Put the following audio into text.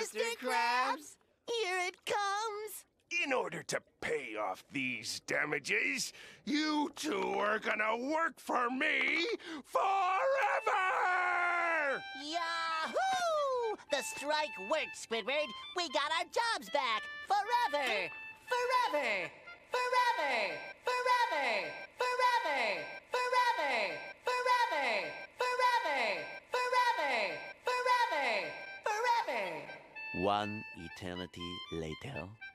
Mr. Krabs? Here it comes. In order to pay off these damages, you two are gonna work for me forever! Yahoo! The strike worked, Squidward. We got our jobs back. Forever! Forever! Forever! Forever! Forever! Forever! Forever! Forever! Forever! Forever! Forever! One eternity later.